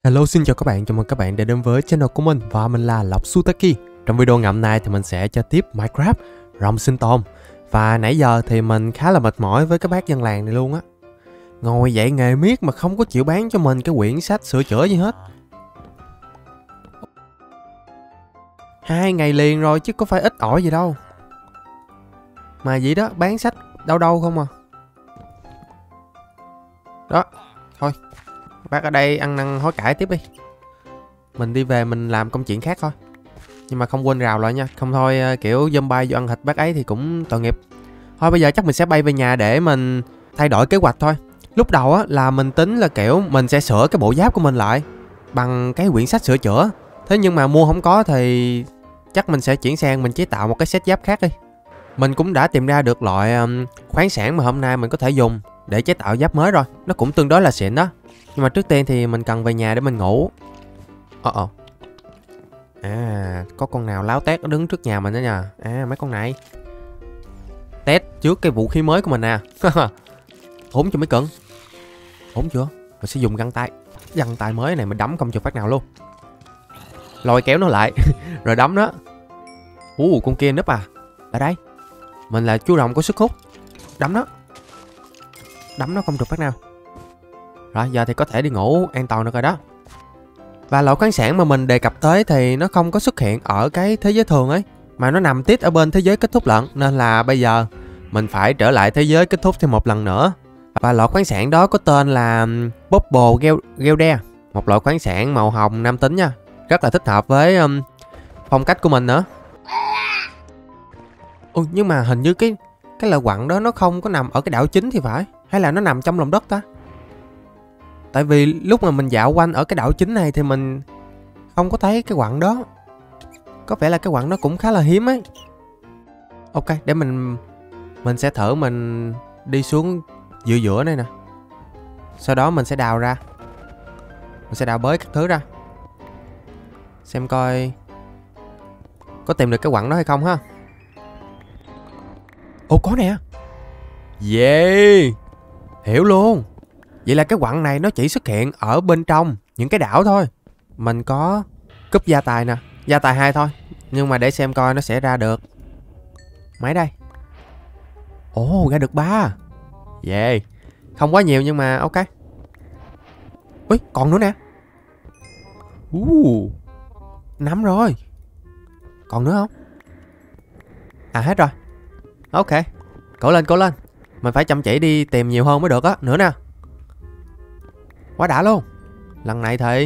Hello, xin chào các bạn, chào mừng các bạn đã đến với channel của mình và mình là Lộc Sutaki. Trong video ngày hôm nay thì mình sẽ chơi tiếp Minecraft Rồng Sinh Tồn. Và nãy giờ thì mình khá là mệt mỏi với cái bác dân làng này luôn á. Ngồi dạy nghề miết mà không có chịu bán cho mình cái quyển sách sửa chữa gì hết. 2 ngày liền rồi chứ có phải ít ỏi gì đâu. Mà vậy đó, bán sách đâu đâu không à. Đó, thôi bác ở đây ăn năn hối cải tiếp đi. Mình đi về mình làm công chuyện khác thôi. Nhưng mà không quên rào lại nha. Không thôi kiểu zombie vô ăn thịt bác ấy thì cũng tội nghiệp. Thôi bây giờ chắc mình sẽ bay về nhà để mình thay đổi kế hoạch thôi. Lúc đầu á là mình tính là kiểu mình sẽ sửa cái bộ giáp của mình lại bằng cái quyển sách sửa chữa. Thế nhưng mà mua không có thì chắc mình sẽ chuyển sang mình chế tạo một cái set giáp khác đi. Mình cũng đã tìm ra được loại khoáng sản mà hôm nay mình có thể dùng để chế tạo giáp mới rồi. Nó cũng tương đối là xịn đó. Nhưng mà trước tiên thì mình cần về nhà để mình ngủ. À, có con nào láo tét đứng trước nhà mình đó nha. À, mấy con này test trước cái vũ khí mới của mình nè. Ổn chưa mấy cưng? Ổn chưa? Mình sẽ dùng găng tay mới này mình đấm không chịu phát nào luôn. Lôi kéo nó lại rồi đấm nó. Con kia núp à. Ở đây mình là chú rồng có sức hút. Đấm nó không được phát nào. Rồi giờ thì có thể đi ngủ an toàn được rồi đó. Và loại khoáng sản mà mình đề cập tới thì nó không có xuất hiện ở cái thế giới thường ấy, mà nó nằm tít ở bên thế giới kết thúc lận. Nên là bây giờ mình phải trở lại thế giới kết thúc thêm một lần nữa. Và loại khoáng sản đó có tên là Bubble Gelder. Một loại khoáng sản màu hồng nam tính nha. Rất là thích hợp với phong cách của mình nữa. Nhưng mà hình như cái loại quặng đó nó không có nằm ở cái đảo chính thì phải. Hay là nó nằm trong lòng đất ta? Tại vì lúc mà mình dạo quanh ở cái đảo chính này thì mình không có thấy cái quặng đó. Có vẻ là cái quặng đó cũng khá là hiếm ấy. Ok, để mình sẽ thử mình đi xuống giữa này nè. Sau đó mình sẽ đào ra. Mình sẽ đào bới các thứ ra. Xem coi có tìm được cái quặng đó hay không ha. Có nè. Yeah, hiểu luôn. Vậy là cái quặng này nó chỉ xuất hiện ở bên trong những cái đảo thôi. Mình có cúp gia tài nè. Gia tài 2 thôi. Nhưng mà để xem coi nó sẽ ra được mấy đây. Ra được 3. Yeah. Không quá nhiều nhưng mà ok. Ui, còn nữa nè. 5 rồi. Còn nữa không? À, hết rồi. Ok. Cố lên. Mình phải chăm chỉ đi tìm nhiều hơn mới được á. Nữa nè. Quá đã luôn. Lần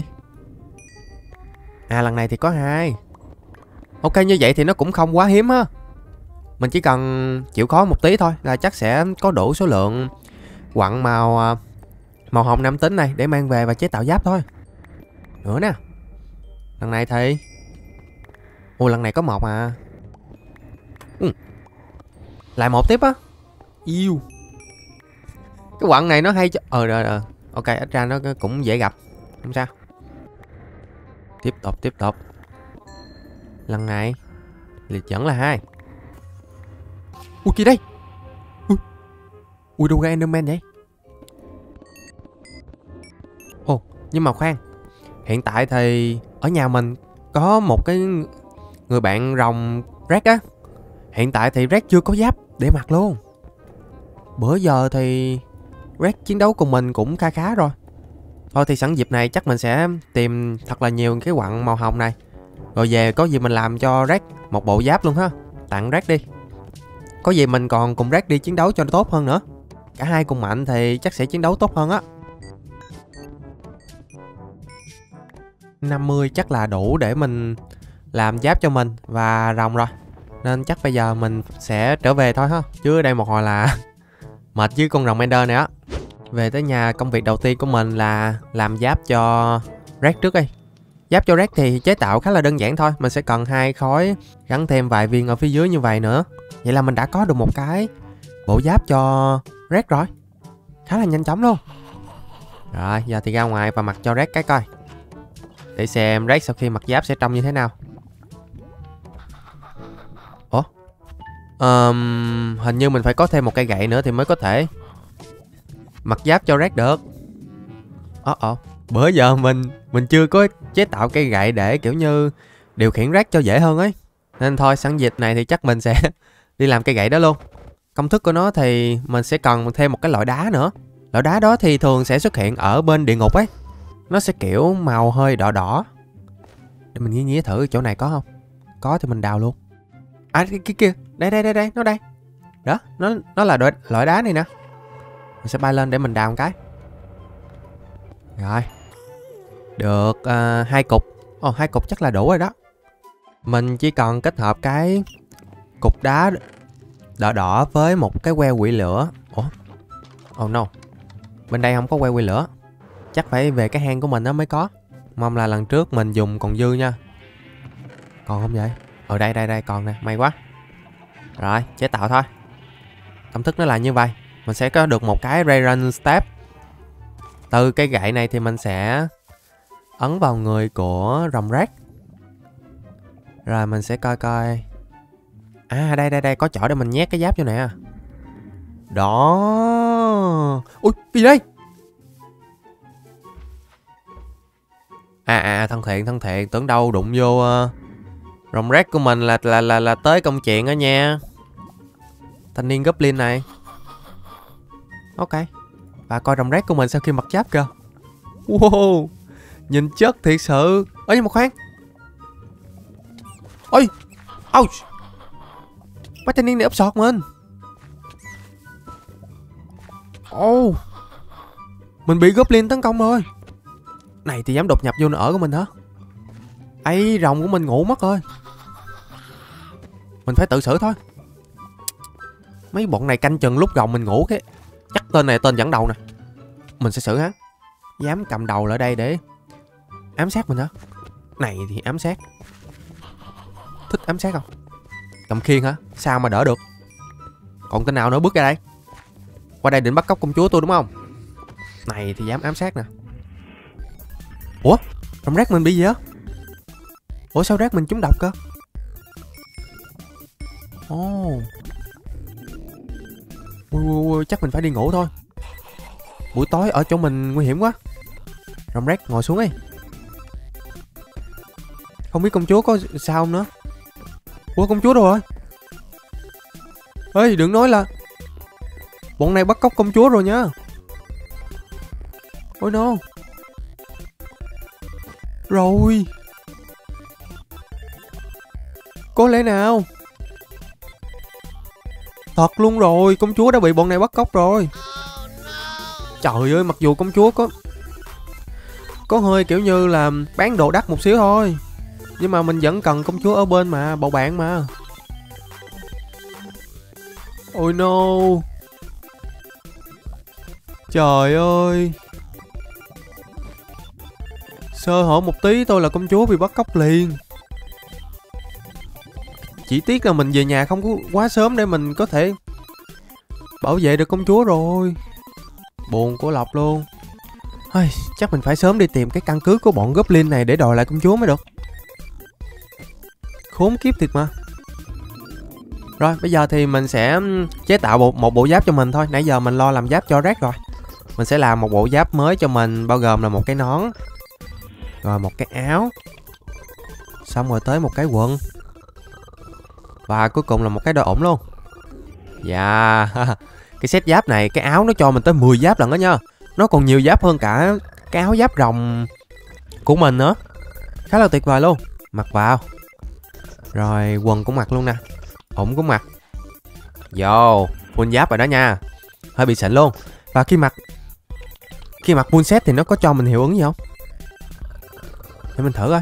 này thì có 2. Ok, như vậy thì nó cũng không quá hiếm á. Mình chỉ cần chịu khó một tí thôi là chắc sẽ có đủ số lượng quặng màu hồng nam tính này để mang về và chế tạo giáp thôi. Nữa nè. Lần này thì lần này có 1 à. Lại 1 tiếp á. Yêu. Cái quặng này nó hay cho ok, ít ra nó cũng dễ gặp. Không sao. Tiếp tục. Lần này liệt vẫn là 2. Kia đây. Đâu ra Enderman vậy? Nhưng mà khoan. Hiện tại thì ở nhà mình có một cái người bạn rồng Red á. Hiện tại thì Red chưa có giáp để mặc luôn. Bữa giờ thì Red chiến đấu cùng mình cũng khá rồi. Thôi thì sẵn dịp này chắc mình sẽ tìm thật là nhiều cái quặng màu hồng này. Rồi về có gì mình làm cho Red một bộ giáp luôn ha. Tặng Red đi. Có gì mình còn cùng Red đi chiến đấu cho nó tốt hơn nữa. Cả hai cùng mạnh thì chắc sẽ chiến đấu tốt hơn á. 50 chắc là đủ để mình làm giáp cho mình và rồng rồi. Nên chắc bây giờ mình sẽ trở về thôi ha. Chứ ở đây một hồi là mệt với con rồng Ender này á. Về tới nhà, công việc đầu tiên của mình là làm giáp cho Red trước đi. Giáp cho Red thì chế tạo khá là đơn giản thôi. Mình sẽ cần 2 khối gắn thêm vài viên ở phía dưới như vậy nữa. Vậy là mình đã có được một cái bộ giáp cho Red rồi. Khá là nhanh chóng luôn. Rồi, giờ thì ra ngoài và mặc cho Red cái coi. Để xem Red sau khi mặc giáp sẽ trông như thế nào. Hình như mình phải có thêm một cây gậy nữa thì mới có thể mặc giáp cho Red được. Bữa giờ mình chưa có chế tạo cây gậy để kiểu như điều khiển rác cho dễ hơn ấy. Nên thôi sẵn dịp này thì chắc mình sẽ đi làm cây gậy đó luôn. Công thức của nó thì mình sẽ cần thêm một cái loại đá nữa. Loại đá đó thì thường sẽ xuất hiện ở bên địa ngục ấy. Nó sẽ kiểu màu hơi đỏ đỏ. Để mình nghĩ thử chỗ này có không. Có thì mình đào luôn. À cái kia, đây, nó đây. Đó, nó là loại đá này nè. Mình sẽ bay lên để mình đào một cái. Rồi. Được 2 cục. Ồ 2 cục chắc là đủ rồi đó. Mình chỉ cần kết hợp cái cục đá đỏ đỏ với một cái que quỷ lửa. Ủa? Oh no. Bên đây không có que quỷ lửa. Chắc phải về cái hang của mình nó mới có. Mong là lần trước mình dùng còn dư nha. Còn không vậy? Ở đây còn nè, may quá. Rồi, chế tạo thôi. Công thức nó là như vậy. Mình sẽ có được một cái ray run step. Từ cái gậy này thì mình sẽ ấn vào người của rồng rác. Rồi mình sẽ coi coi. À đây có chỗ để mình nhét cái giáp vô nè. Đó. Ui gì đây? Thân thiện tưởng đâu đụng vô rồng rác của mình là tới công chuyện đó nha. Thanh niên goblin này. Ok. Và coi rồng rác của mình sau khi mặc giáp kìa. Wow. Nhìn chất thiệt sự. Ơ nhưng mà khoan. Ôi. Ouch. Mấy thanh niên này úp sọt mình. Oh. Mình bị goblin tấn công rồi. Này thì dám đột nhập vô nơi ở của mình hả? Ấy rồng của mình ngủ mất rồi. Mình phải tự xử thôi. Mấy bọn này canh chừng lúc rồng mình ngủ cái. Chắc tên này tên dẫn đầu nè. Mình sẽ xử hắn. Dám cầm đầu lại đây để ám sát mình hả? Này thì ám sát. Thích ám sát không? Cầm khiên hả? Sao mà đỡ được? Còn tên nào nữa bước ra đây? Qua đây định bắt cóc công chúa tôi đúng không? Này thì dám ám sát nè. Ủa? Rồng rác mình bị gì á? Ủa sao rác mình trúng độc cơ? Ồ. Ui, chắc mình phải đi ngủ thôi. Buổi tối ở chỗ mình nguy hiểm quá. Rồng rác ngồi xuống đi. Không biết công chúa có sao không nữa. Ủa công chúa đâu rồi? Ê đừng nói là bọn này bắt cóc công chúa rồi nha. Ôi no. Rồi. Có lẽ nào? Thật luôn rồi, công chúa đã bị bọn này bắt cóc rồi. Trời ơi, mặc dù công chúa có hơi kiểu như là bán đồ đắt một xíu thôi, nhưng mà mình vẫn cần công chúa ở bên mà, bầu bạn mà. Ôi no. Trời ơi. Sơ hở một tí thôi là công chúa bị bắt cóc liền. Chỉ tiếc là mình về nhà không có quá sớm để mình có thể bảo vệ được công chúa rồi. Buồn của Lộc luôn. Chắc mình phải sớm đi tìm cái căn cứ của bọn goblin này để đòi lại công chúa mới được. Khốn kiếp thiệt mà. Rồi bây giờ thì mình sẽ chế tạo một bộ giáp cho mình thôi. Nãy giờ mình lo làm giáp cho rác rồi. Mình sẽ làm một bộ giáp mới cho mình, bao gồm là một cái nón, rồi một cái áo, xong rồi tới một cái quần, và cuối cùng là một cái đôi ủng luôn. Dạ. Cái set giáp này, cái áo nó cho mình tới 10 giáp lần đó nha. Nó còn nhiều giáp hơn cả cái áo giáp rồng của mình nữa. Khá là tuyệt vời luôn. Mặc vào. Rồi quần cũng mặc luôn nè. Ủng cũng mặc. Vô, full giáp rồi đó nha. Hơi bị xịn luôn. Và khi mặc full set thì nó có cho mình hiệu ứng gì không? Để mình thử coi.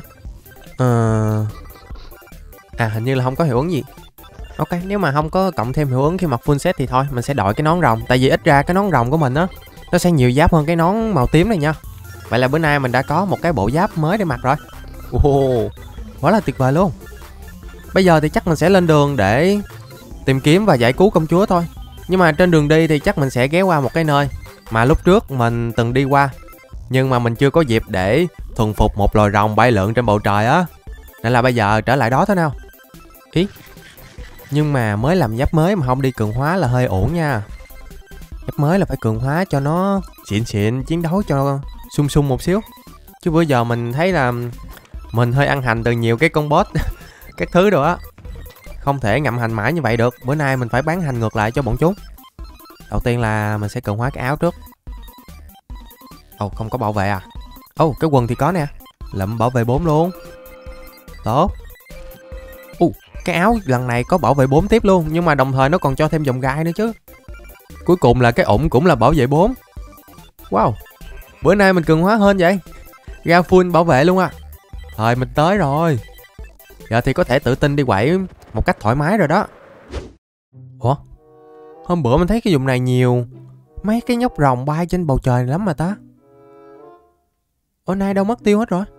Hình như là không có hiệu ứng gì. Ok, nếu mà không có cộng thêm hiệu ứng khi mặc full set thì thôi, mình sẽ đổi cái nón rồng. Tại vì ít ra cái nón rồng của mình á, nó sẽ nhiều giáp hơn cái nón màu tím này nha. Vậy là bữa nay mình đã có một cái bộ giáp mới để mặc rồi. Quá là tuyệt vời luôn. Bây giờ thì chắc mình sẽ lên đường để tìm kiếm và giải cứu công chúa thôi. Nhưng mà trên đường đi thì chắc mình sẽ ghé qua một cái nơi mà lúc trước mình từng đi qua, nhưng mà mình chưa có dịp để thuần phục một loài rồng bay lượn trên bầu trời á. Nên là bây giờ trở lại đó thôi nào. Ý. Nhưng mà mới làm giáp mới mà không đi cường hóa là hơi uổng nha. Giáp mới là phải cường hóa cho nó xịn xịn, chiến đấu cho sung sung một xíu. Chứ bữa giờ mình thấy là mình hơi ăn hành từ nhiều cái con boss các thứ rồi á. Không thể ngậm hành mãi như vậy được. Bữa nay mình phải bán hành ngược lại cho bọn chúng. Đầu tiên là mình sẽ cường hóa cái áo trước. Ồ, không có bảo vệ à? Ồ, cái quần thì có nè. Lụm bảo vệ 4 luôn. Tốt. Cái áo lần này có bảo vệ 4 tiếp luôn. Nhưng mà đồng thời nó còn cho thêm vòng gai nữa chứ. Cuối cùng là cái ủng cũng là bảo vệ 4. Wow, bữa nay mình cường hóa hơn vậy. Ra full bảo vệ luôn à. Thời mình tới rồi. Giờ thì có thể tự tin đi quậy một cách thoải mái rồi đó. Ủa, hôm bữa mình thấy cái vùng này nhiều mấy cái nhóc rồng bay trên bầu trời lắm mà ta. Hôm nay đâu mất tiêu hết rồi.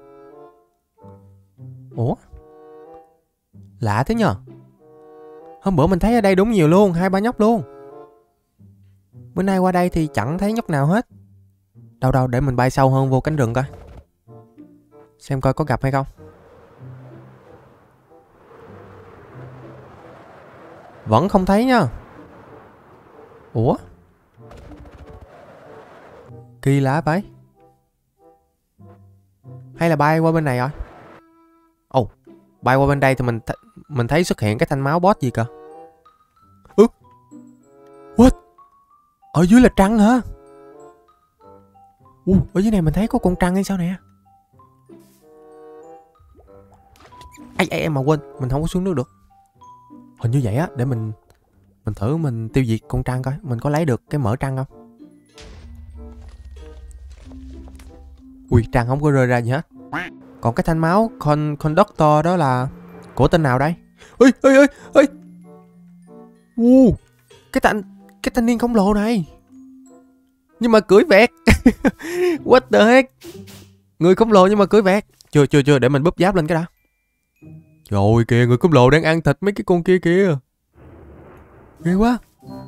Ủa, lạ thế nhờ. Hôm bữa mình thấy ở đây đúng nhiều luôn, 2-3 nhóc luôn. Bữa nay qua đây thì chẳng thấy nhóc nào hết. Đâu để mình bay sâu hơn vô cánh rừng coi. Xem coi có gặp hay không. Vẫn không thấy nha. Ủa, kỳ lạ vậy. Hay là bay qua bên này rồi. Ồ, bay qua bên đây thì mình thấy xuất hiện cái thanh máu boss gì cơ. What? Ở dưới là trăng hả? Ở dưới này mình thấy có con trăng hay sao nè. Ai mà quên, mình không có xuống nước được. Hình như vậy á, để mình thử mình tiêu diệt con trăng coi, mình có lấy được cái mỡ trăng không. Ui, trăng không có rơi ra gì hết. Còn cái thanh máu conductor đó là của tên nào đây? Ê. Cái thanh niên khổng lồ này. Nhưng mà cưỡi vẹt. What the heck? Người khổng lồ nhưng mà cưỡi vẹt. Chưa, để mình búp giáp lên cái đã. Rồi kìa, người khổng lồ đang ăn thịt mấy cái con kia kìa. Ghê quá.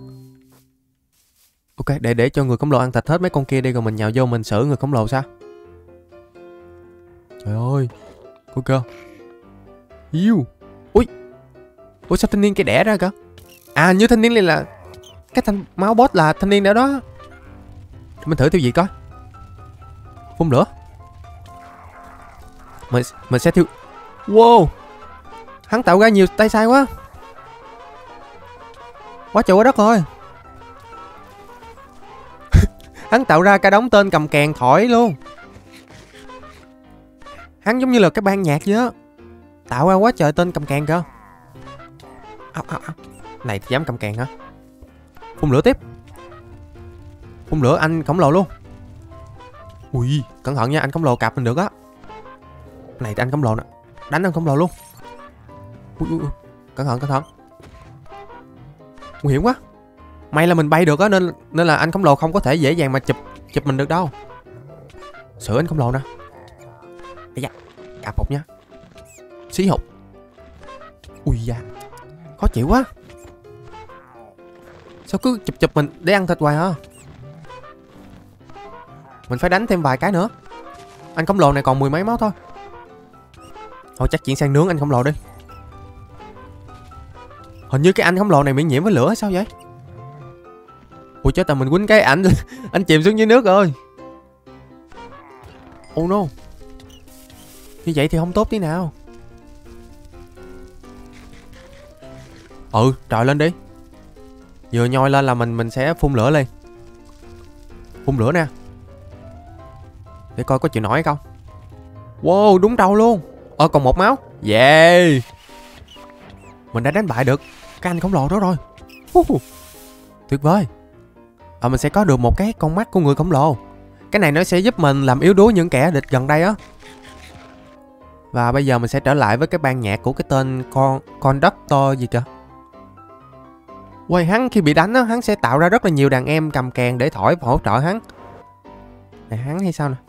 Ok, để cho người khổng lồ ăn thịt hết mấy con kia đi, rồi mình nhào vô mình xử người khổng lồ sao? Trời ơi, coi kìa. Yêu. Ủa sao thanh niên kia đẻ ra kìa? À, như thanh niên này là cái thanh máu boss là thanh niên đó. Mình thử tiêu diệt coi. Phun lửa. Mình sẽ tiêu. Wow, hắn tạo ra nhiều tay sai quá. Quá trời quá đất rồi. Hắn tạo ra cả đống tên cầm kèn thổi luôn. Hắn giống như là cái ban nhạc vậy á. Tạo ra quá trời tên cầm kèn kìa. Này thì dám cầm kèn hả? Phun lửa tiếp. Phun lửa anh khổng lồ luôn. Ui, cẩn thận nha, anh khổng lồ cạp mình được á. Này thì anh khổng lồ nè. Đánh anh khổng lồ luôn. Ui. Cẩn thận. Nguy hiểm quá. May là mình bay được á, nên là anh khổng lồ không có thể dễ dàng mà chụp mình được đâu. Sửa anh khổng lồ nè. Ây da, cạp hụt nha. Xí hụt. Ui da, khó chịu quá. Sao cứ chụp mình để ăn thịt hoài hả? Mình phải đánh thêm vài cái nữa. Anh khổng lồ này còn 10 mấy máu thôi. Thôi chắc chuyển sang nướng anh khổng lồ đi. Hình như cái anh khổng lồ này miễn nhiễm với lửa hay sao vậy? Ui chết, mình quýnh cái ảnh anh chìm xuống dưới nước rồi. Oh no. Như vậy thì không tốt tí nào. Trồi lên đi. Vừa nhoi lên là mình sẽ phun lửa lên. Phun lửa nè. Để coi có chịu nổi hay không. Wow, đúng đầu luôn. Còn 1 máu. Yeah. Mình đã đánh bại được cái anh khổng lồ đó rồi. Tuyệt vời. Mình sẽ có được một cái con mắt của người khổng lồ. Cái này nó sẽ giúp mình làm yếu đuối những kẻ địch gần đây á. Và bây giờ mình sẽ trở lại với cái ban nhạc của cái tên conductor gì kìa. Quay hắn khi bị đánh á, hắn sẽ tạo ra rất là nhiều đàn em cầm kèn để thổi và hỗ trợ hắn. Này hắn hay sao nè.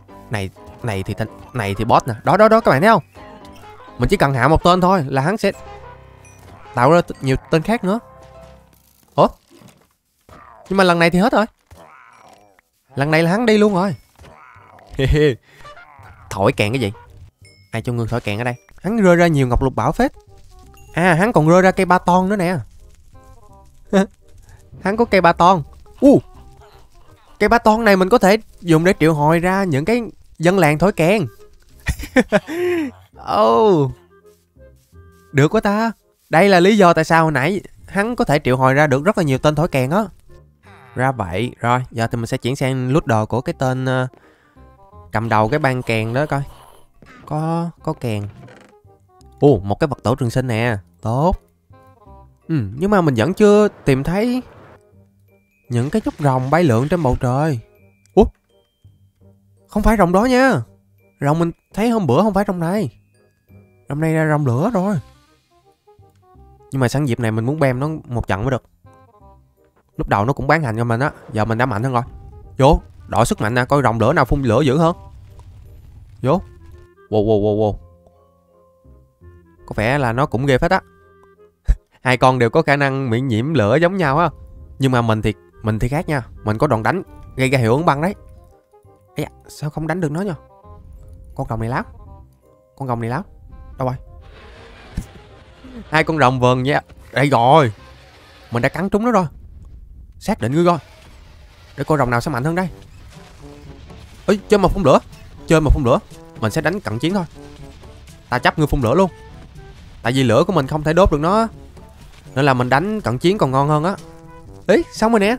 Này thì boss nè. Đó các bạn thấy không? Mình chỉ cần hạ một tên thôi là hắn sẽ tạo ra nhiều tên khác nữa. Ủa? Nhưng mà lần này thì hết rồi. Lần này là hắn đi luôn rồi. Thổi kèn cái gì? Ai cho người thổi kèn ở đây? Hắn rơi ra nhiều ngọc lục bảo phết. À, hắn còn rơi ra cây ba ton nữa nè. Hắn có cây ba ton. Cây ba ton này mình có thể dùng để triệu hồi ra những cái Dân làng thổi kèn. Oh, được quá ta. Đây là lý do tại sao hồi nãy hắn có thể triệu hồi ra được rất là nhiều tên thổi kèn á. Ra vậy. Rồi, giờ thì mình sẽ chuyển sang loot đồ của cái tên cầm đầu cái băng kèn đó coi. Có kèn. Một cái vật tổ trường sinh nè. Tốt. Nhưng mà mình vẫn chưa tìm thấy những cái nhúc rồng bay lượn trên bầu trời. Không phải rồng đó nha. Rồng mình thấy hôm bữa không phải rồng này. Rồng này là rồng lửa rồi. Nhưng mà sẵn dịp này mình muốn bem nó một trận mới được. Lúc đầu nó cũng bán hành cho mình á. Giờ mình đã mạnh hơn rồi. Vô, đổi sức mạnh nè. Coi rồng lửa nào phun lửa dữ hơn. Vô. Wow. Có vẻ là nó cũng ghê phết á. Hai con đều có khả năng miễn nhiễm lửa giống nhau á. Nhưng mà mình thì khác nha. Mình có đòn đánh gây ra hiệu ứng băng đấy. Ây da, sao không đánh được nó nha. Con rồng này láo. Đâu rồi? Hai con rồng vờn nha. Đây rồi. Mình đã cắn trúng nó rồi. Xác định ngươi coi. Để con rồng nào sẽ mạnh hơn đây. Ê, chơi mà phun lửa. Mình sẽ đánh cận chiến thôi. Ta chấp ngươi phun lửa luôn. Tại vì lửa của mình không thể đốt được nó, nên là mình đánh cận chiến còn ngon hơn á. Ý, xong rồi nè.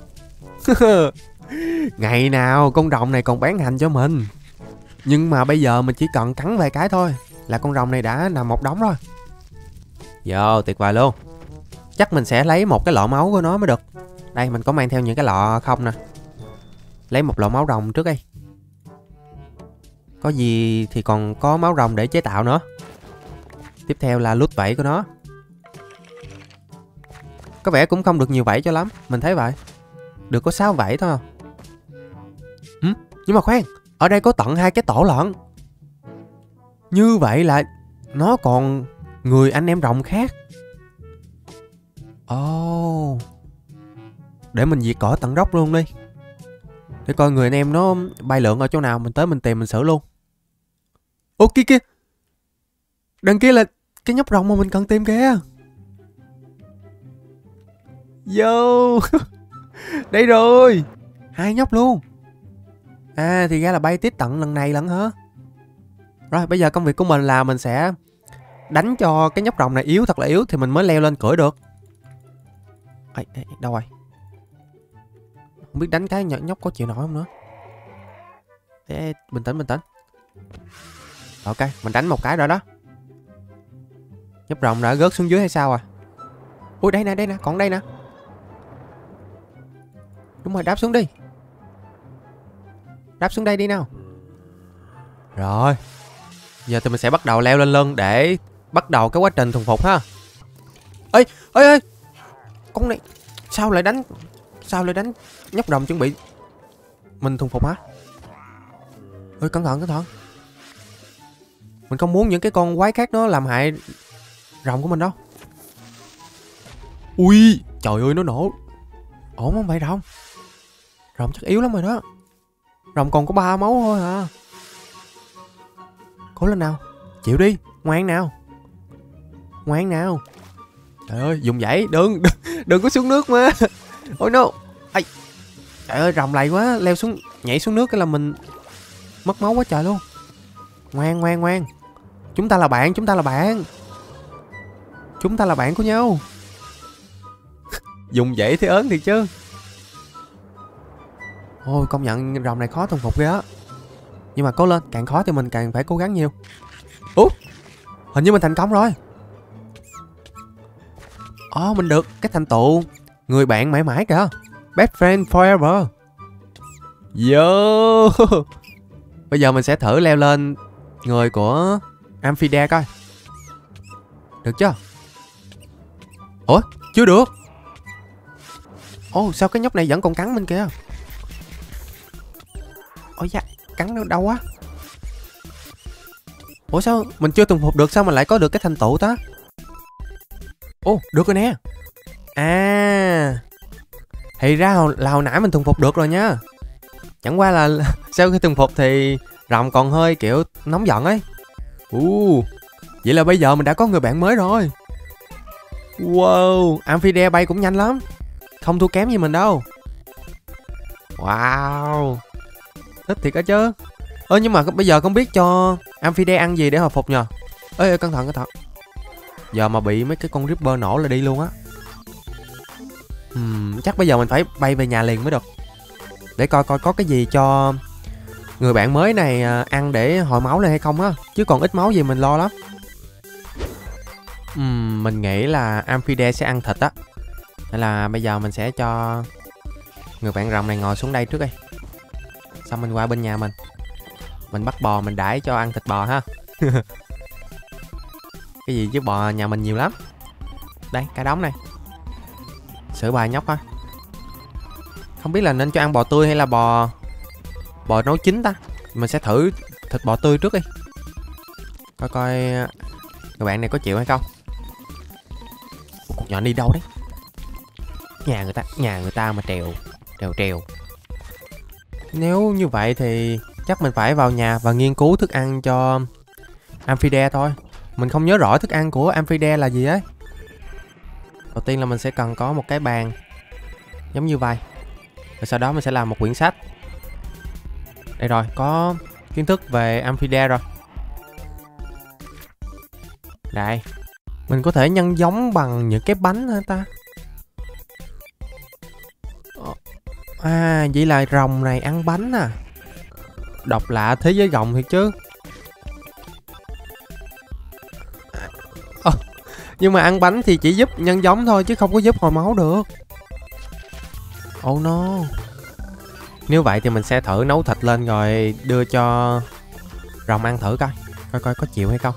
Ngày nào con rồng này còn bán hành cho mình. Nhưng mà bây giờ mình chỉ cần cắn vài cái thôi là con rồng này đã nằm một đống rồi. Vô, tuyệt vời luôn. Chắc mình sẽ lấy một cái lọ máu của nó mới được. Đây, mình có mang theo những cái lọ không nè. Lấy một lọ máu rồng trước đi. Có gì thì còn có máu rồng để chế tạo nữa. Tiếp theo là loot vảy của nó. Có vẻ cũng không được nhiều vảy cho lắm. Mình thấy vậy. Được có 6 vảy thôi. Nhưng mà khoan, ở đây có tận 2 cái tổ lận. Như vậy là nó còn người anh em rồng khác. Để mình diệt cỏ tận gốc luôn đi. Để coi người anh em nó bay lượn ở chỗ nào. Mình tới mình tìm mình xử luôn. Kia. Đằng kia là cái nhóc rồng mà mình cần tìm kìa. Vô. Đây rồi. 2 nhóc luôn. À thì ra là bay tiếp tận lần này lận hả. Rồi bây giờ công việc của mình là mình sẽ đánh cho cái nhóc rồng này yếu thật là yếu thì mình mới leo lên cưỡi được. Đâu rồi? Không biết đánh cái nhóc có chịu nổi không nữa. Bình tĩnh. Ok, mình đánh một cái rồi đó. Nhóc rồng đã rớt xuống dưới hay sao à? Ui đây nè, còn đây nè. Đúng rồi, đáp xuống đi. Đáp xuống đây đi nào. Rồi. Giờ thì mình sẽ bắt đầu leo lên lưng để bắt đầu cái quá trình thuần phục ha. Ê. Con này sao lại đánh nhóc rồng chuẩn bị mình thuần phục hả? Ơi cẩn thận. Mình không muốn những cái con quái khác nó làm hại rồng của mình đâu. Ui, trời ơi nó nổ. Ổn không vậy rồng? Rồng chắc yếu lắm rồi đó. Rồng còn có 3 máu thôi hả? Cố lên nào. Chịu đi, ngoan nào. Trời ơi, dùng dãy, đừng có xuống nước mà. Ôi no. Trời ơi, rồng lầy quá, nhảy xuống nước cái là mình mất máu quá trời luôn. Ngoan. Chúng ta là bạn. Chúng ta là bạn của nhau. Dùng dãy thế ớn thiệt chứ. Ôi, công nhận rồng này khó thuần phục ghê á. Nhưng mà cố lên, càng khó thì mình càng phải cố gắng nhiều. Hình như mình thành công rồi. Mình được cái thành tựu người bạn mãi mãi kìa. Best friend forever. Yo. Bây giờ mình sẽ thử leo lên người của Amphidea coi. Được chưa? Ủa, chưa được. Sao cái nhóc này vẫn còn cắn mình kìa. Ôi da, cắn nó đau quá. Ủa sao mình chưa thuần phục được, sao mình lại có được cái thành tựu ta? Được rồi nè. À, thì ra là hồi nãy mình thuần phục được rồi nha. Chẳng qua là sau khi thuần phục thì rồng còn hơi kiểu nóng giận ấy. Vậy là bây giờ mình đã có người bạn mới rồi. Wow, Amphidea bay cũng nhanh lắm. Không thua kém gì mình đâu. Wow, thích thiệt á chứ. Nhưng mà bây giờ không biết cho Amphibia ăn gì để hồi phục nhờ. Ê, cẩn thận, cẩn thận. Giờ mà bị mấy cái con Ripper nổ là đi luôn á. Chắc bây giờ mình phải bay về nhà liền mới được. Để coi coi có cái gì cho người bạn mới này ăn để hồi máu lên hay không á. Chứ còn ít máu gì mình lo lắm. Mình nghĩ là Amphibia sẽ ăn thịt á. Nên là bây giờ mình sẽ cho người bạn rồng này ngồi xuống đây trước đi. Xong mình qua bên nhà mình. Mình bắt bò mình đãi cho ăn thịt bò ha. Cái gì chứ bò nhà mình nhiều lắm. Đây, cả đống này. Sữa bà nhóc á. Không biết là nên cho ăn bò tươi hay là bò nấu chín ta. Mình sẽ thử thịt bò tươi trước đi. Coi coi người bạn này có chịu hay không. Con nhỏ đi đâu đấy? Nhà người ta mà trèo. Nếu như vậy thì chắc mình phải vào nhà và nghiên cứu thức ăn cho Amphibia thôi. Mình không nhớ rõ thức ăn của Amphibia là gì ấy. Đầu tiên là mình sẽ cần có một cái bàn giống như vậy. Rồi sau đó mình sẽ làm một quyển sách. Đây rồi, có kiến thức về Amphibia rồi. Đây. Mình có thể nhân giống bằng những cái bánh hả ta? À, vậy là rồng này ăn bánh à. Độc lạ thế giới rồng thiệt chứ. Nhưng mà ăn bánh thì chỉ giúp nhân giống thôi chứ không có giúp hồi máu được. Oh no. Nếu vậy thì mình sẽ thử nấu thịt lên rồi đưa cho rồng ăn thử coi. Coi có chịu hay không.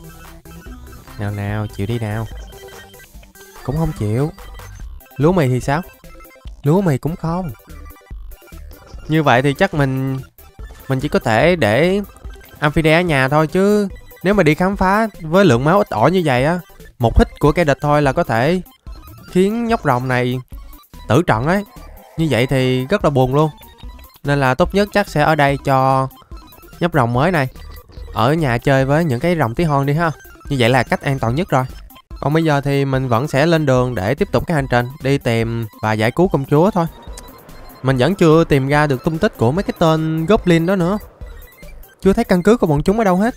Nào chịu đi nào. Cũng không chịu. Lúa mì thì sao? Lúa mì cũng không. Như vậy thì chắc mình chỉ có thể để Amphibia ở nhà thôi, chứ nếu mà đi khám phá với lượng máu ít ỏi như vậy á, một hit của kẻ địch thôi là có thể khiến nhóc rồng này tử trận ấy. Như vậy thì rất là buồn luôn. Nên là tốt nhất chắc sẽ ở đây cho nhóc rồng mới này ở nhà chơi với những cái rồng tí hon đi ha. Như vậy là cách an toàn nhất rồi. Còn bây giờ thì mình vẫn sẽ lên đường để tiếp tục cái hành trình đi tìm và giải cứu công chúa thôi. Mình vẫn chưa tìm ra được tung tích của mấy cái tên Goblin đó nữa. Chưa thấy căn cứ của bọn chúng ở đâu hết.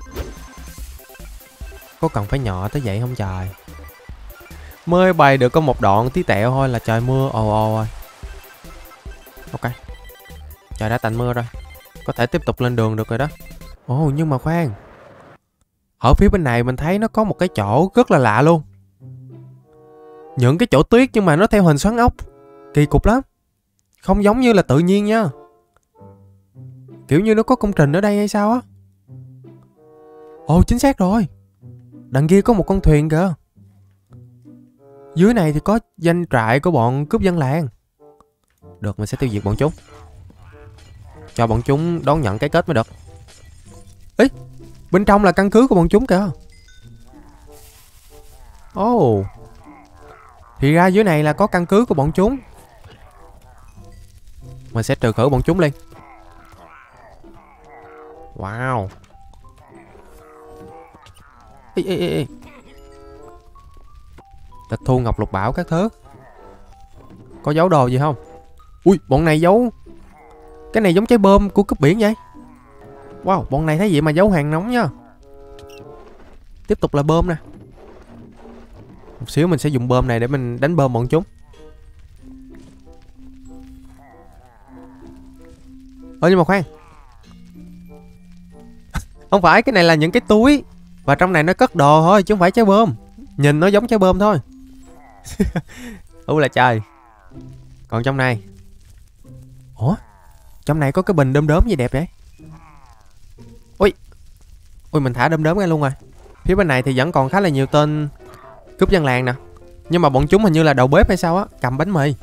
Có cần phải nhỏ tới vậy không trời? Mới bay được có một đoạn tí tẹo thôi là trời mưa ồ rồi. Ok. Trời đã tạnh mưa rồi. Có thể tiếp tục lên đường được rồi đó. Ồ nhưng mà khoan. Ở phía bên này mình thấy nó có một cái chỗ rất là lạ luôn. Những cái chỗ tuyết nhưng mà nó theo hình xoắn ốc. Kỳ cục lắm. Không giống như là tự nhiên nha. Kiểu như nó có công trình ở đây hay sao á. Ồ chính xác rồi. Đằng kia có một con thuyền kìa. Dưới này thì có doanh trại của bọn cướp dân làng. Được, mình sẽ tiêu diệt bọn chúng. Cho bọn chúng đón nhận cái kết mới được. Ý, bên trong là căn cứ của bọn chúng kìa. Ồ, thì ra dưới này là có căn cứ của bọn chúng. Mình sẽ trừ khử bọn chúng lên. Wow. Ê. Tịch thu ngọc lục bảo các thứ. Có giấu đồ gì không? Ui, bọn này giấu. Cái này giống trái bơm của cướp biển vậy. Wow, bọn này thấy vậy mà giấu hàng nóng nha. Tiếp tục là bơm nè. Một xíu mình sẽ dùng bơm này để mình đánh bơm bọn chúng. Nhưng mà khoan. Không phải, cái này là những cái túi. Và trong này nó cất đồ thôi chứ không phải trái bơm. Nhìn nó giống trái bơm thôi. Là trời. Còn trong này. Ủa? Trong này có cái bình đom đóm gì đẹp vậy? Ui mình thả đom đóm ra luôn rồi. Phía bên này thì vẫn còn khá là nhiều tên cướp dân làng nè. Nhưng mà bọn chúng hình như là đầu bếp hay sao á, cầm bánh mì.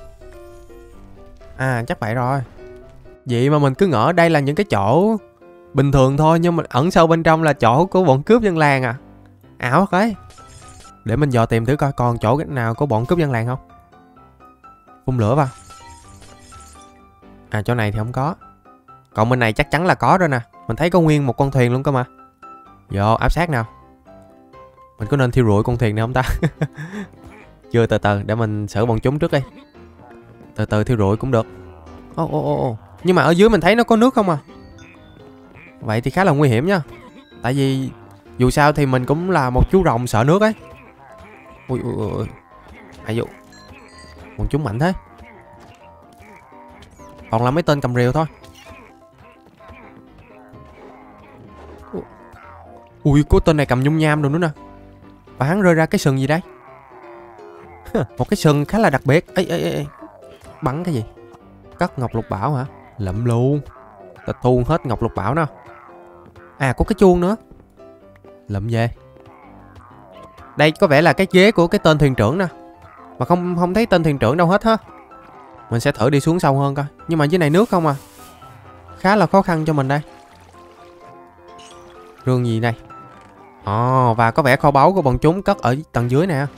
À chắc vậy rồi. Vậy mà mình cứ ngỡ đây là những cái chỗ bình thường thôi, nhưng mà ẩn sâu bên trong là chỗ của bọn cướp dân làng à. Ảo thật đấy. Để mình dò tìm thử coi còn chỗ nào có bọn cướp dân làng không. Phun lửa vào. À chỗ này thì không có. Còn bên này chắc chắn là có rồi nè. Mình thấy có nguyên một con thuyền luôn cơ mà. Vô áp sát nào. Mình có nên thiêu rụi con thuyền này không ta? Chưa, từ từ để mình xử bọn chúng trước đi. Từ từ thiêu rụi cũng được. Nhưng mà ở dưới mình thấy nó có nước không à. Vậy thì khá là nguy hiểm nha. Tại vì dù sao thì mình cũng là một chú rồng sợ nước ấy. Ui ui ui. Ai dụ. Bọn chúng mạnh thế. Còn là mấy tên cầm rìu thôi. Ui, có tên này cầm nhung nham rồi nữa nè. Và hắn rơi ra cái sừng gì đây? Một cái sừng khá là đặc biệt. Ê, ê, ê. Bắn cái gì? Cất ngọc lục bảo hả? Lậm luôn. Ta thu hết ngọc lục bảo nè. À, có cái chuông nữa. Lậm về. Đây có vẻ là cái ghế của cái tên thuyền trưởng nè. Mà không thấy tên thuyền trưởng đâu hết ha. Mình sẽ thử đi xuống sâu hơn coi. Nhưng mà dưới này nước không à. Khá là khó khăn cho mình đây. Rương gì đây? Ồ, và có vẻ kho báu của bọn chúng cất ở tầng dưới nè.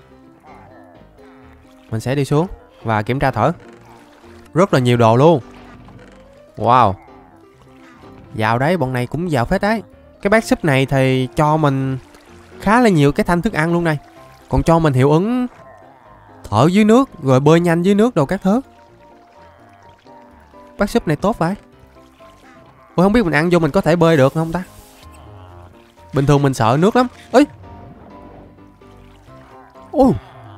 Mình sẽ đi xuống và kiểm tra thử. Rất là nhiều đồ luôn. Wow. Giàu đấy, bọn này cũng giàu phết đấy. Cái bát súp này thì cho mình khá là nhiều cái thanh thức ăn luôn này. Còn cho mình hiệu ứng thở dưới nước, rồi bơi nhanh dưới nước đồ các thứ. Bát súp này tốt vậy. Ôi, không biết mình ăn vô mình có thể bơi được không ta? Bình thường mình sợ nước lắm. Ấy. Ôi.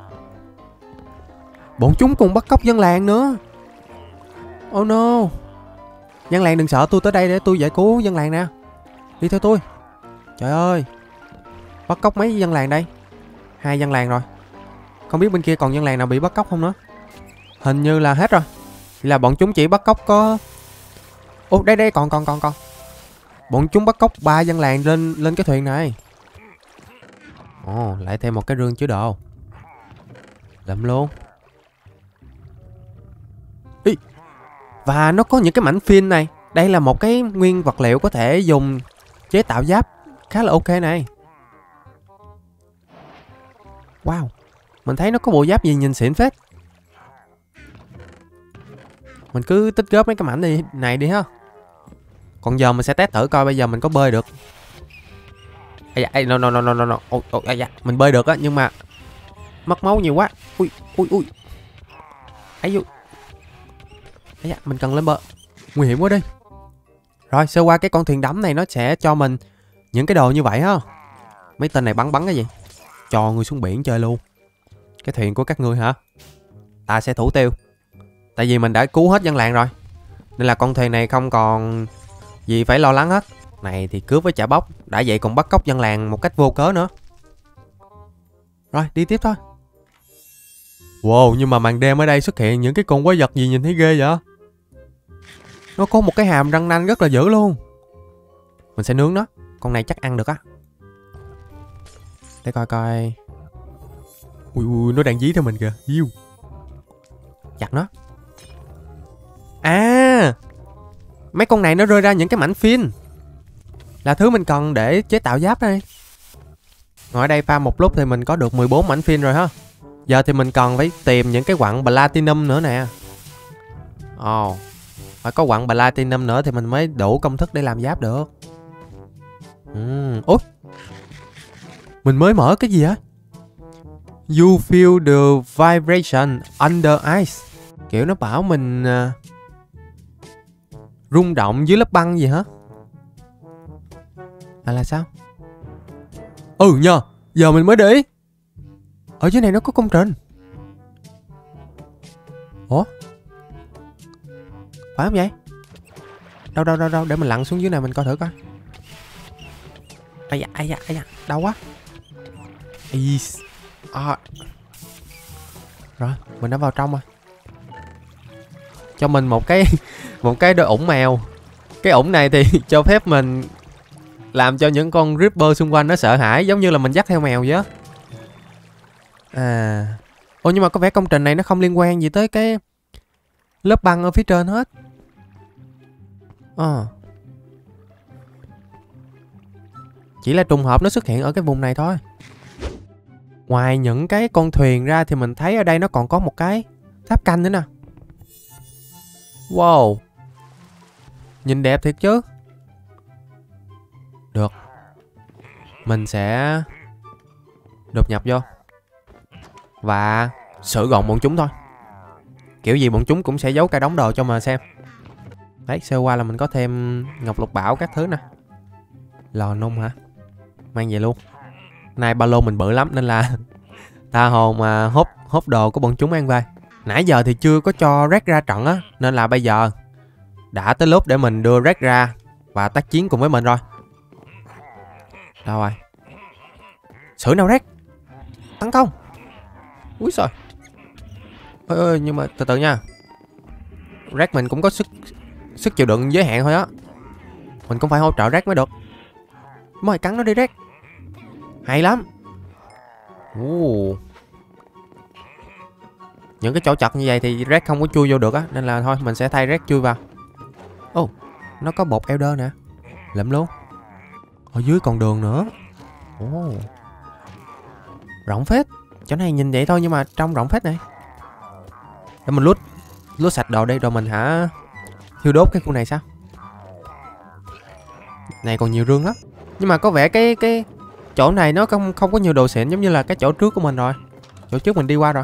Bọn chúng cùng bắt cóc dân làng nữa. Oh no. Dân làng đừng sợ, tôi tới đây để tôi giải cứu dân làng nè. Đi theo tôi. Trời ơi. Bắt cóc mấy dân làng đây? 2 dân làng rồi. Không biết bên kia còn dân làng nào bị bắt cóc không nữa. Hình như là hết rồi. Thì là bọn chúng chỉ bắt cóc có... Ồ, đây còn. Bọn chúng bắt cóc 3 dân làng lên cái thuyền này. Ồ, lại thêm một cái rương chứa đồ. Lượm luôn. Ý. Và nó có những cái mảnh phin này. Đây là một cái nguyên vật liệu có thể dùng chế tạo giáp khá là ok này. Wow. Mình thấy nó có bộ giáp gì nhìn xịn phết. Mình cứ tích góp mấy cái mảnh này đi ha. Còn giờ mình sẽ test thử coi bây giờ mình có bơi được. No. Mình bơi được á, nhưng mà mất máu nhiều quá. Ui. Ấy da, mình cần lên bờ. Nguy hiểm quá đi. Rồi, sơ qua cái con thuyền đắm này nó sẽ cho mình những cái đồ như vậy ha. Mấy tên này bắn cái gì? Cho ngươi xuống biển chơi luôn. Cái thuyền của các ngươi hả? Ta sẽ thủ tiêu. Tại vì mình đã cứu hết dân làng rồi. Nên là con thuyền này không còn gì phải lo lắng hết. Này thì cướp với trả bóc. Đã vậy còn bắt cóc dân làng một cách vô cớ nữa. Rồi, đi tiếp thôi. Wow, nhưng mà màn đêm ở đây xuất hiện những cái con quái vật gì nhìn thấy ghê vậy? Nó có một cái hàm răng nanh rất là dữ luôn. Mình sẽ nướng nó. Con này chắc ăn được á. Để coi. Ui, nó đang dí theo mình kìa. Yêu. Chặt nó. À, mấy con này nó rơi ra những cái mảnh phin. Là thứ mình cần để chế tạo giáp đây. Ngồi ở đây farm một lúc thì mình có được 14 mảnh phin rồi ha. Giờ thì mình cần phải tìm những cái quặng platinum nữa nè. Ồ, phải có quặng platinum nữa thì mình mới đủ công thức để làm giáp được. Ủa, mình mới mở cái gì á? You feel the vibration under ice. Kiểu nó bảo mình rung động dưới lớp băng gì hả? Là sao? Ừ nhờ, giờ mình mới để ý. Ở dưới này nó có công trình. Ủa? Phải không vậy? Đâu, để mình lặn xuống dưới này mình coi thử coi. Ai da, đau quá. Rồi, mình đã vào trong rồi. Cho mình một cái đôi ủng mèo. Cái ủng này thì cho phép mình làm cho những con Ripper xung quanh nó sợ hãi, giống như là mình dắt theo mèo vậy á. À. Ồ, nhưng mà có vẻ công trình này nó không liên quan gì tới cái lớp băng ở phía trên hết. Chỉ là trùng hợp nó xuất hiện ở cái vùng này thôi. Ngoài những cái con thuyền ra thì mình thấy ở đây nó còn có một cái tháp canh nữa nè. Wow. Nhìn đẹp thiệt chứ. Được. Mình sẽ đột nhập vô và xử gọn bọn chúng thôi. Kiểu gì bọn chúng cũng sẽ giấu cả đống đồ cho mà xem. Đấy, sơ qua là mình có thêm ngọc lục bảo các thứ nè. Lò nung hả? Mang về luôn. Nay ba lô mình bự lắm nên là tha hồ mà hốt đồ của bọn chúng ăn về. Nãy giờ thì chưa có cho Rex ra trận á, nên là bây giờ đã tới lúc để mình đưa Rex ra và tác chiến cùng với mình rồi. Đâu rồi? Sửa nào Rex? Tấn công. Úi xời. Ơi, nhưng mà từ từ nha. Rex mình cũng có sức chịu đựng giới hạn thôi á. Mình cũng phải hỗ trợ Rex mới được. Mời cắn nó đi Rex. Hay lắm. Những cái chỗ chật như vậy thì Rex không có chui vô được á, nên là thôi mình sẽ thay Rex chui vào. Nó có bột Elder nè. Lượm luôn. Ở dưới còn đường nữa. Rộng phết. Chỗ này nhìn vậy thôi nhưng mà trong rộng phết này. Để mình lút sạch đồ đây rồi mình thiêu đốt cái khu này sao? Này còn nhiều rương lắm. Nhưng mà có vẻ cái chỗ này nó không có nhiều đồ xịn giống như là cái chỗ trước của mình rồi. Chỗ trước mình đi qua rồi.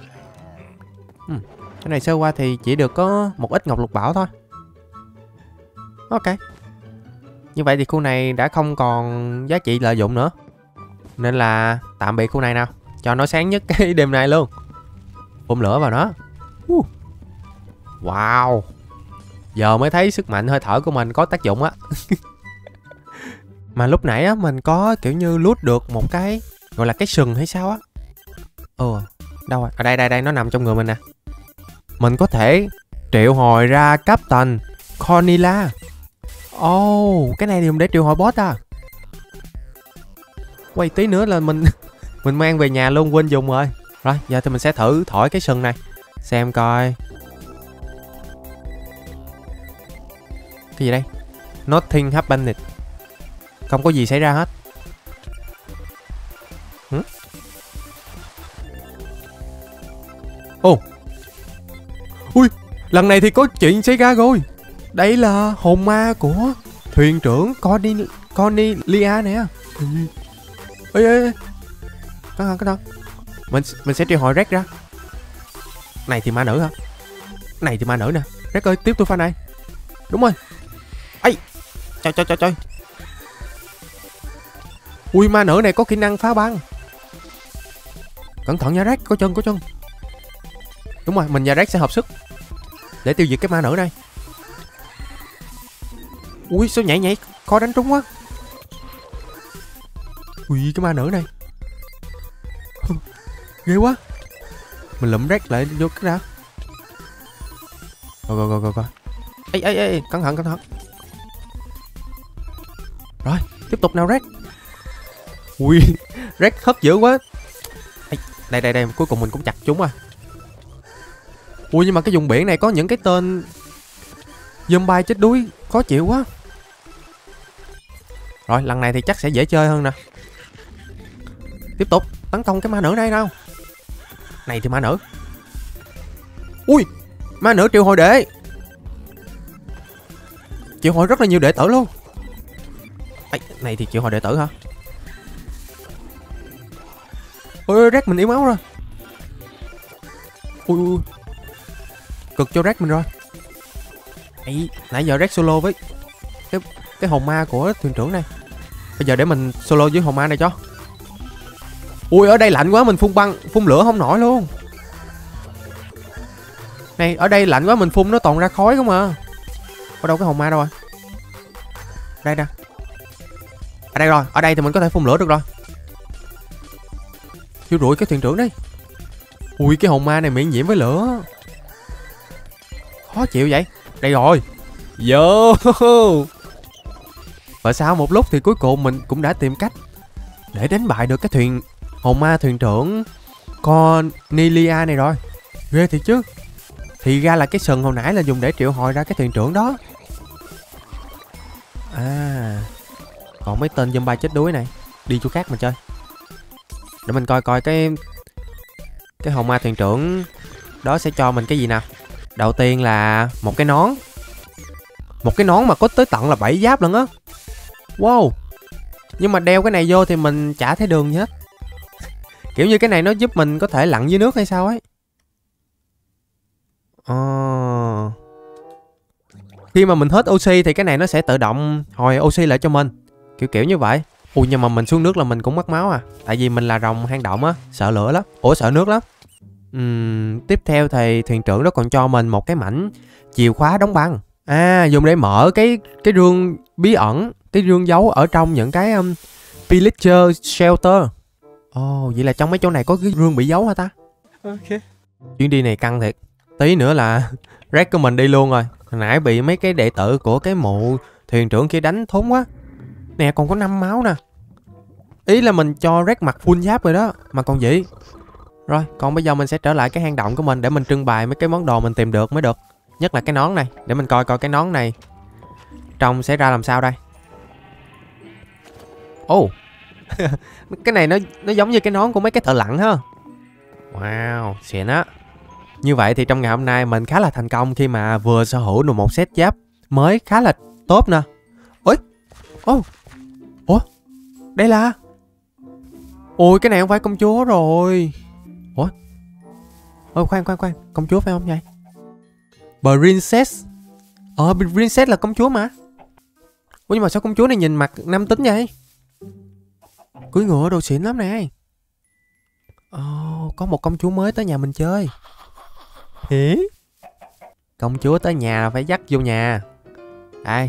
Cái này sơ qua thì chỉ được có một ít ngọc lục bảo thôi. Ok. Như vậy thì khu này đã không còn giá trị lợi dụng nữa. Nên là tạm biệt khu này nào. Cho nó sáng nhất cái đêm nay luôn. Phun lửa vào nó. Wow. Giờ mới thấy sức mạnh hơi thở của mình có tác dụng á. Mà lúc nãy á mình có kiểu như loot được một cái gọi là cái sừng hay sao á. Đâu rồi? Ở đây nó nằm trong người mình nè. Mình có thể triệu hồi ra Captain Cornelia. Cái này thì dùng để triệu hồi boss à. Quay tí nữa là mình mang về nhà luôn, quên dùng rồi. Rồi, giờ thì mình sẽ thử thổi cái sừng này. Xem coi. Cái gì đây? Nothing happened. Không có gì xảy ra hết. Ui, lần này thì có chuyện xảy ra rồi. Đây là hồn ma của thuyền trưởng Cornelia nè. Ê. Cẩn thận. Mình sẽ triệu hồi Rex ra. Này thì ma nữ hả? Này thì ma nữ nè. Rex ơi, tiếp tôi pha này. Đúng rồi. Ây. Trời. Ui, ma nữ này có kỹ năng phá băng. Cẩn thận nha Rex, có chân. Đúng rồi, mình và Rex sẽ hợp sức để tiêu diệt cái ma nữ này. Ui, sao nhảy khó đánh trúng quá. Ui, cái ma nữ này ghê quá. Mình lụm Rex lại vô cái đã. Rồi. Ê, cẩn thận. Rồi, tiếp tục nào Rex. Ui, Rex hấp dữ quá. Đây, cuối cùng mình cũng chặt chúng à. Ui, nhưng mà cái vùng biển này có những cái tên zombie chết đuối khó chịu quá. Rồi, lần này thì chắc sẽ dễ chơi hơn nè. Tiếp tục tấn công cái ma nữ này nào. Này thì ma nữ. Ui, ma nữ triệu hồi đệ. Triệu hồi rất là nhiều đệ tử luôn. Này thì triệu hồi đệ tử hả? Ôi, Rex mình yếu máu rồi. Ui. Cực cho Rex mình rồi. Nãy giờ Rex solo với cái hồn ma của thuyền trưởng này. Bây giờ để mình solo với hồn ma này cho. Ui, ở đây lạnh quá, mình phun lửa không nổi luôn. Này, ở đây lạnh quá, mình phun nó toàn ra khói không à. Ở đâu cái hồn ma đâu rồi? Đây nè. Ở đây rồi, ở đây thì mình có thể phun lửa được rồi. Thiêu rụi cái thuyền trưởng đấy. Ui, cái hồn ma này miễn nhiễm với lửa. Khó chịu vậy. Đây rồi. Vô. Và sau một lúc thì cuối cùng mình cũng đã tìm cách để đánh bại được cái hồn ma thuyền trưởng Cornelia này rồi. Ghê thiệt chứ. Thì ra là cái sừng hồi nãy là dùng để triệu hồi ra cái thuyền trưởng đó. Còn mấy tên zombie chết đuối này đi chỗ khác mà chơi. Để mình coi cái hồn ma thuyền trưởng đó sẽ cho mình cái gì nào. Đầu tiên là một cái nón. Một cái nón mà có tới tận là 7 giáp lần á. Wow. Nhưng mà đeo cái này vô thì mình chả thấy đường gì hết. Kiểu như cái này nó giúp mình có thể lặn dưới nước hay sao ấy. Khi mà mình hết oxy thì cái này nó sẽ tự động hồi oxy lại cho mình. Kiểu như vậy. Ui, nhưng mà mình xuống nước là mình cũng mất máu à. Tại vì mình là rồng hang động á, sợ lửa lắm. Ủa, sợ nước lắm. Tiếp theo thì thuyền trưởng đó còn cho mình một cái mảnh chìa khóa đóng băng. À, dùng để mở cái rương bí ẩn, cái rương giấu ở trong những cái villager shelter. Ồ, vậy là trong mấy chỗ này có cái rương bị giấu hả ta? Ok. Chuyến đi này căng thiệt. Tí nữa là Red của mình đi luôn rồi. Hồi nãy bị mấy cái đệ tử của cái mụ thuyền trưởng kia đánh thốn quá. Nè, còn có 5 máu nè. Ý là mình cho Red mặc full giáp rồi đó, mà còn gì. Rồi, còn bây giờ mình sẽ trở lại cái hang động của mình để mình trưng bày mấy cái món đồ mình tìm được mới được. Nhất là cái nón này, để mình coi cái nón này trông sẽ ra làm sao đây. Ồ. Cái này nó giống như cái nón của mấy cái thợ lặn ha. Wow, xịn á. Như vậy thì trong ngày hôm nay mình khá là thành công khi mà vừa sở hữu được một set giáp mới khá là tốt nè. Ôi. Ủa? Đây là... Ôi, cái này không phải công chúa rồi. Ủa? Ôi, khoan. Công chúa phải không vậy? Princess. Princess là công chúa mà. Ủa, nhưng mà sao công chúa này nhìn mặt nam tính vậy? Cưỡi ngựa đồ xịn lắm nè. Có một công chúa mới tới nhà mình chơi. Hỉ? Công chúa tới nhà phải dắt vô nhà. Đây.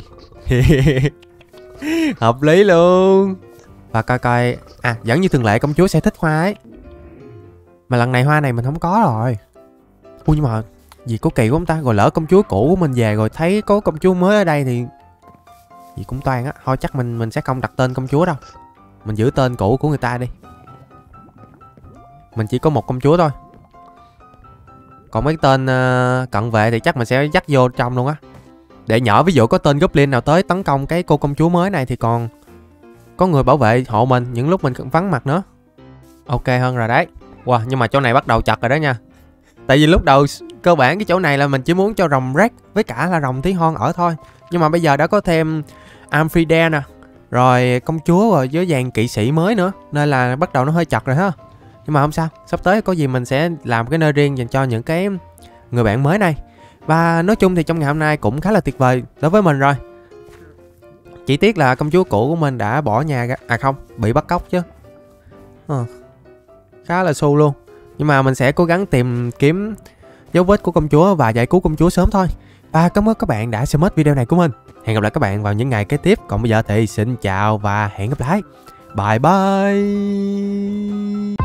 Hợp lý luôn. Và coi. À, vẫn như thường lệ công chúa sẽ thích hoa ấy. Mà lần này hoa này mình không có rồi. Ui, nhưng mà gì có kỳ quá không ta? Rồi lỡ công chúa cũ của mình về rồi thấy có công chúa mới ở đây thì gì cũng toan á. Thôi chắc mình sẽ không đặt tên công chúa đâu. Mình giữ tên cũ của người ta đi. Mình chỉ có một công chúa thôi. Còn mấy tên cận vệ thì chắc mình sẽ dắt vô trong luôn á. Để nhỏ ví dụ có tên goblin nào tới tấn công cái cô công chúa mới này thì còn có người bảo vệ hộ mình những lúc mình vắng mặt nữa. Ok hơn rồi đấy. Wow, nhưng mà chỗ này bắt đầu chật rồi đó nha. Tại vì lúc đầu cơ bản cái chỗ này là mình chỉ muốn cho rồng Red với cả là rồng tí hon ở thôi. Nhưng mà bây giờ đã có thêm Amphidia nè, rồi công chúa rồi với dàn kỵ sĩ mới nữa, nên là bắt đầu nó hơi chật rồi ha. Nhưng mà không sao, sắp tới có gì mình sẽ làm cái nơi riêng dành cho những cái người bạn mới này. Và nói chung thì trong ngày hôm nay cũng khá là tuyệt vời đối với mình rồi. Chỉ tiếc là công chúa cũ của mình đã bỏ nhà ra. À không, bị bắt cóc chứ. Khá là xu luôn. Nhưng mà mình sẽ cố gắng tìm kiếm dấu vết của công chúa và giải cứu công chúa sớm thôi. Và cảm ơn các bạn đã xem hết video này của mình. Hẹn gặp lại các bạn vào những ngày kế tiếp. Còn bây giờ thì xin chào và hẹn gặp lại. Bye bye.